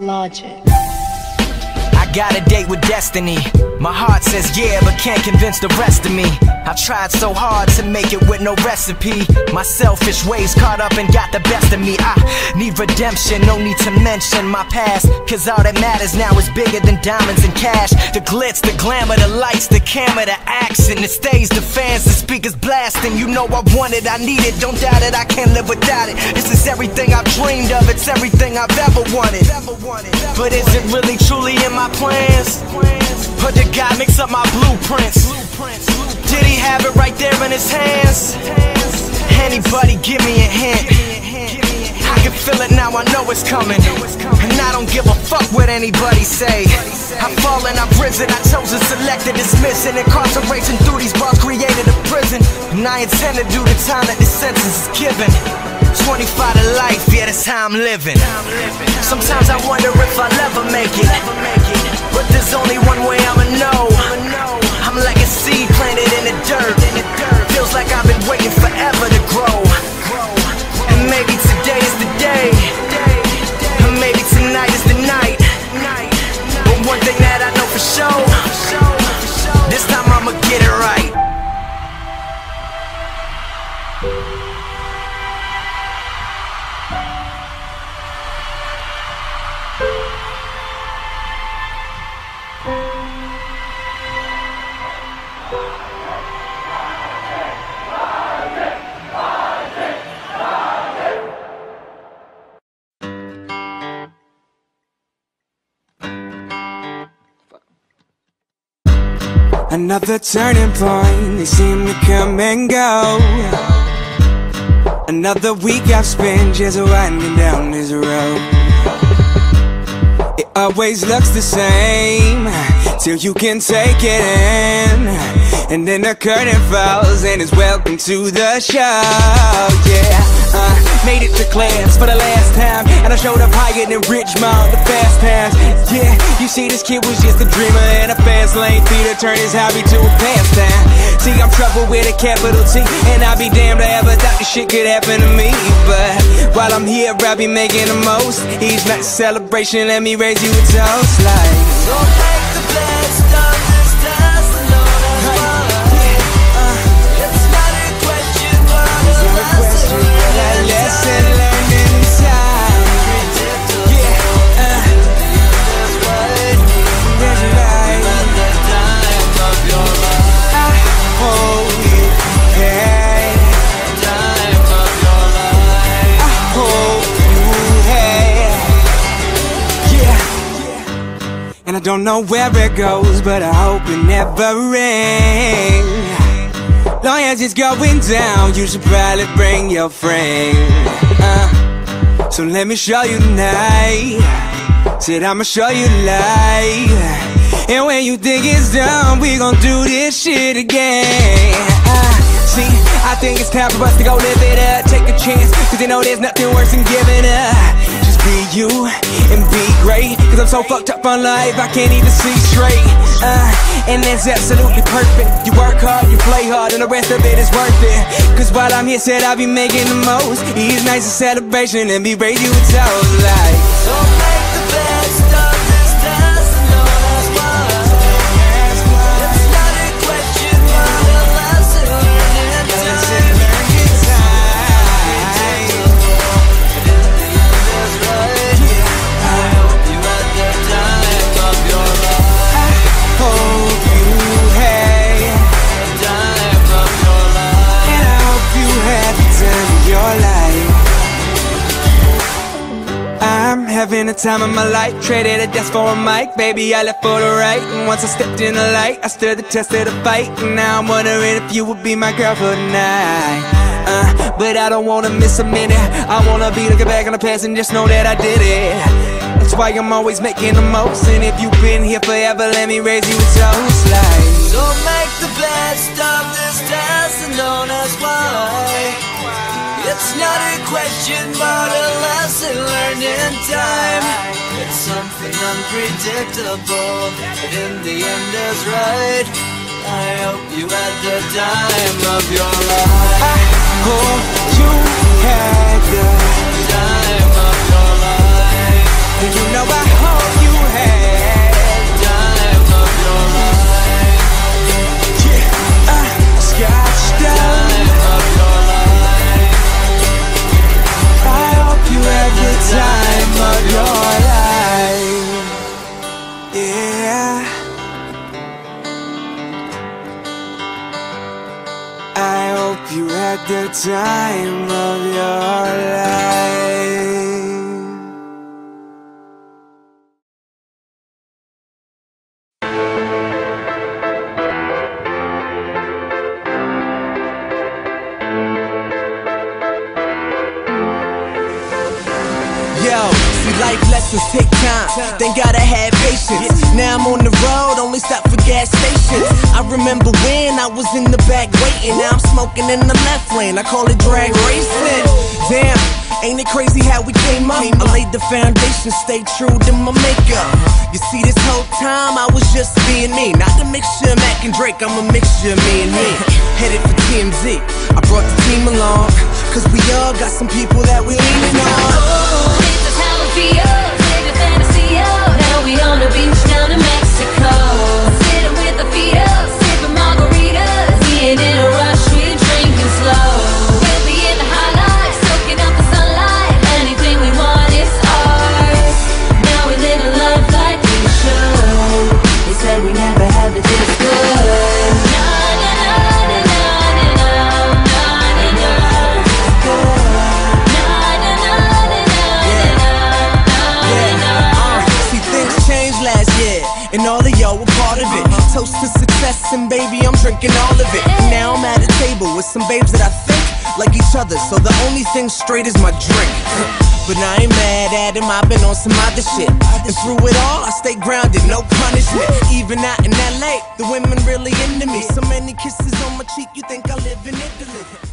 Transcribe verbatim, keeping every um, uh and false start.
Logic. I got a date with destiny. My heart says yeah, but can't convince the rest of me. I tried so hard to make it with no recipe. My selfish ways caught up and got the best of me. I need redemption, no need to mention my past, cause all that matters now is bigger than diamonds and cash. The glitz, the glamour, the lights, the camera, the action, the stage, the fans, the speakers blasting. You know I want it, I need it, don't doubt it, I can't live without it. This is everything I've dreamed of, it's everything I've ever wanted. But is it really truly in my plans? Or did God mix up my blueprints? Did he have it right there in his hands? Anybody give me a hint? I can feel it now, I know it's coming. And I don't give a fuck what anybody say. I've fallen, I've risen, I chose to select and dismiss. And incarceration through these bars created a prison. And I intend to do the time that this sentence is given. Twenty-five to life, yeah, that's how I'm living. Sometimes I wonder if I'll ever make it, but there's only one way I'ma know. I'm like a seed planted in the dirt. Feels like I've been waiting forever to grow. And maybe today is the day, or maybe tonight is the night. But one thing that I know for sure, this time I'ma get it right. Another turning point, they seem to come and go. Another week I've spent just winding down this road. It always looks the same till you can take it in, and then the curtain falls and it's welcome to the show. Yeah, uh, made it to class for the last time, and I showed up higher than Richmond the fast times. Yeah, you see this kid was just a dreamer in a fast lane, Peter turned his hobby to a pastime. See, I'm trouble with a capital T, and I'll be damned I ever thought this shit could happen to me. But while I'm here, I'll be making the most. Each night's celebration, let me raise you a toast like, so make the best of this test alone as well. It's not a question, but a lesson, a lesson learned in time. Yeah, uh, that's right, that's right. At the time of your life, I hold you, hey. Time of your life, I hold you, hey. Yeah, and I don't know where it goes, but I hope it never ends. Long as it's going down, you should probably bring your friend. uh, So let me show you tonight. Said I'ma show you light. And when you think it's done, we gon' do this shit again. uh, See, I think it's time for us to go live it up. Take a chance, cause you know there's nothing worse than giving up. Just be you and be great, cause I'm so fucked up on life I can't even see straight. uh, And that's absolutely perfect. You work hard, you play hard, and the rest of it is worth it. Cause while I'm here, said I'll be making the most. Each night's a celebration, and be raised you a toast like, so make the best of this test and know that's why. It's not a question, but a lesson learned in time. Having the time of my life, traded a desk for a mic. Baby, I left for the right, and once I stepped in the light, I stood the test of the fight. And now I'm wondering if you would be my girl for the night. uh, But I don't wanna miss a minute. I wanna be looking back on the past and just know that I did it. That's why I'm always making the most. And if you've been here forever, let me raise you a toast like, so make the best of this test and don't ask why. It's not a question, but a lesson learned in time. It's something unpredictable, but in the end is right. I hope you had the time of your life. I hope you had the time of your life. And you know I hope hope you had the time of your life. Yo, see, life lessons take time, then gotta have patience. Now I'm on the road, only stop for gas stations. I remember when I was in the back waiting, now I'm smoking in the left lane, I call it drag racing. Damn, ain't it crazy how we came up? I laid the foundation, stayed true to my makeup. You see, this whole time I was just being me, not a mixture of Mac and Drake, I'm a mixture of me and me. Headed for T M Z, I brought the team along, cause we all got some people that we leaning on. Now we on the beach down in Mexico, sitting with the feet up, sipping margaritas. We ain't in a rush, we're drinking slow. We'll be in the highlights, soaking up the sunlight. Anything we want is ours. Now we live a life like we should. They said we never had it this good. Na na na na na na na na na na. Na na na na na. And all of y'all were part of it. Toast to success and baby, I'm drinking all of it. And now I'm at a table with some babes that I think like each other, so the only thing straight is my drink. But I ain't mad at him, I've been on some other shit. And through it all, I stay grounded, no punishment. Even out in L A, the women really into me. So many kisses on my cheek, you think I live in Italy.